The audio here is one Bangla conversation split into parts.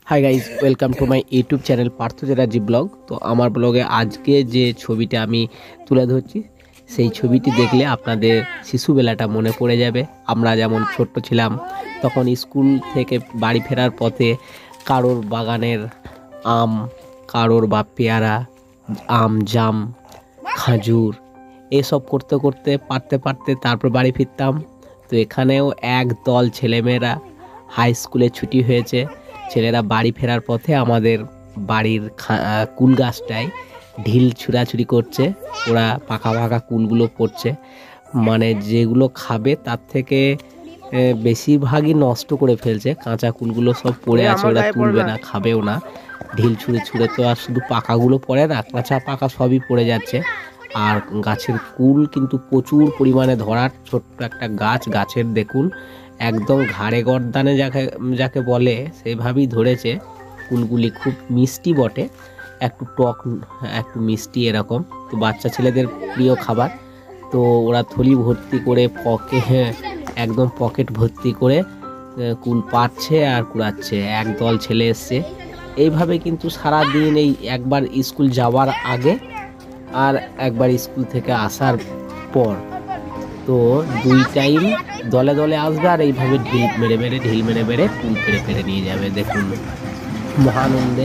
High guys, welcome to my YouTube channel Partha Chatterjee blog. তো আমার ব্লগে আজকে যে ছবিটা আমি তুলে ধরছি, সেই ছবিটি দেখলে আপনাদের শিশুবেলাটা মনে পড়ে যাবে। আমরা যেমন ছোট্ট ছিলাম তখন স্কুল থেকে বাড়ি ফেরার পথে কারোর বাগানের আম, কারোর বা পেয়ারা, আম, জাম, খাজুর এসব করতে করতে পারতে তারপর বাড়ি ফিরতাম। তো এখানেও এক দল ছেলেমেয়েরা, হাই স্কুলে ছুটি হয়েছে, ছেলেরা বাড়ি ফেরার পথে আমাদের বাড়ির কুল গাছটায় ঢিল ছুড়াছুড়ি করছে। ওরা পাকা পাকা কুলগুলো পড়ছে, মানে যেগুলো খাবে তার থেকে বেশিরভাগই নষ্ট করে ফেলছে। কাঁচা কুলগুলো সব পড়ে আছে, ওরা তুলবে না, খাবেও না। ঢিল ছুঁড়ে ছুঁড়ে তো আর শুধু পাকাগুলো পড়ে না, কাঁচা পাকা সবই পড়ে যাচ্ছে। আর গাছের কুল কিন্তু প্রচুর পরিমাণে ধরার, ছোট্ট একটা গাছের দেখুন একদম ঘাড়ে গর্দানে যাকে যাকে বলে সেভাবেই ধরেছে। কুলগুলি খুব মিষ্টি বটে, একটু টক একটু মিষ্টি এরকম। তো বাচ্চা ছেলেদের প্রিয় খাবার। তো ওরা থলি ভর্তি করে একদম পকেট ভর্তি করে কুল পাচ্ছে আর কুড়াচ্ছে। একদল ছেলে এসছে এইভাবে, কিন্তু সারা দিন এই একবার স্কুল যাওয়ার আগে আর একবার স্কুল থেকে আসার পর, তো দুই টাইম দলে দলে আসবে আর এইভাবে ঢিল মেরে মেরে কুল ফেরে নিয়ে যাবে। দেখুন মহানন্দে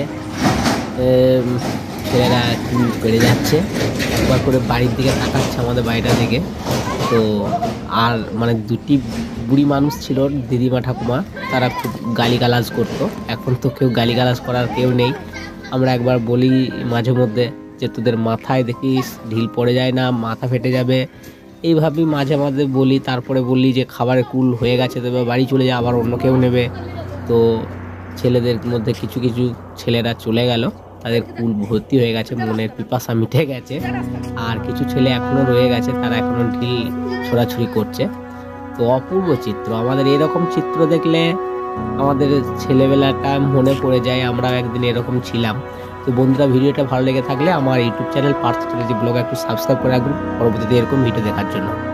ছেলেরা কুল পেরে যাচ্ছে, একবার করে বাড়ির দিকে তাকাচ্ছে আমাদের বাড়িটা থেকে। তো আর মানে দুটি বুড়ি মানুষ ছিল, দিদিমা ঠাকুমা, তারা খুব গালিগালাজ করতো। এখন তো কেউ গালিগালাজ করার কেউ নেই। আমরা একবার বলি মাঝে মধ্যে যে তোদের মাথায় দেখিস ঢিল পড়ে যায় না, মাথা ফেটে যাবে, এইভাবেই মাঝে মাঝে বলি। তারপরে বললি যে খাবারের কুল হয়ে গেছে, তবে বাড়ি চলে যা, আবার অন্য কেউ নেবে। তো ছেলেদের মধ্যে কিছু কিছু ছেলেরা চলে গেল, তাদের কুল ভর্তি হয়ে গেছে, মনের পিপাসা মিটে গেছে। আর কিছু ছেলে এখনও রয়ে গেছে, তারা এখনও ঢিল ছোড়াছুড়ি করছে। তো অপূর্ব চিত্র, আমাদের এরকম চিত্র দেখলে আমাদের ছেলেবেলাটা মনে পড়ে যায়, আমরা একদিন এরকম ছিলাম। তো বন্ধুরা, ভিডিওটা ভালো লেগে থাকলে আমার YouTube channel Partha Chatterjee blog একটু সাবস্ক্রাইব করে রাখুন পরবর্তীতে এরকম ভিডিও দেখার জন্য।